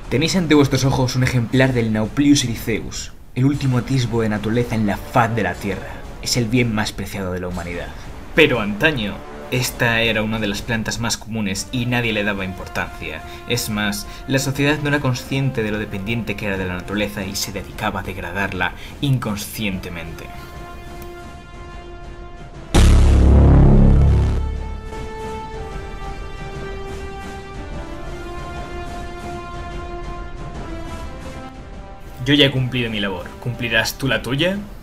Tenéis ante vuestros ojos un ejemplar del Nauplius ericeus, el último atisbo de naturaleza en la faz de la Tierra. Es el bien más preciado de la humanidad. Pero antaño, esta era una de las plantas más comunes y nadie le daba importancia. Es más, la sociedad no era consciente de lo dependiente que era de la naturaleza y se dedicaba a degradarla inconscientemente. Yo ya he cumplido mi labor. ¿Cumplirás tú la tuya?